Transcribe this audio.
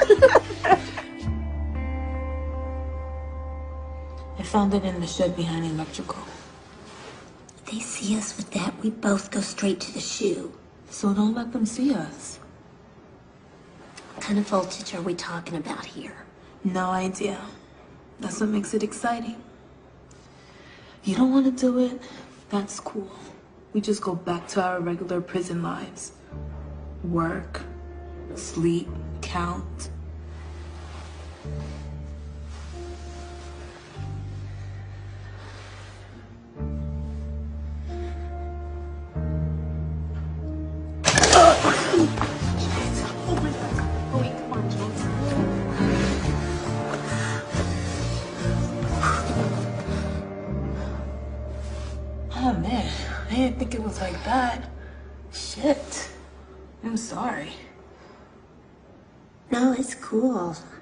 I found it in the shed behind electrical. If they see us with that, we both go straight to the shoe. So don't let them see us. What kind of voltage are we talking about here? No idea. That's what makes it exciting. You don't want to do it? That's cool. We just go back to our regular prison lives. Work, sleep, count. Oh man, I didn't think it was like that. Shit. I'm sorry. No, it's cool.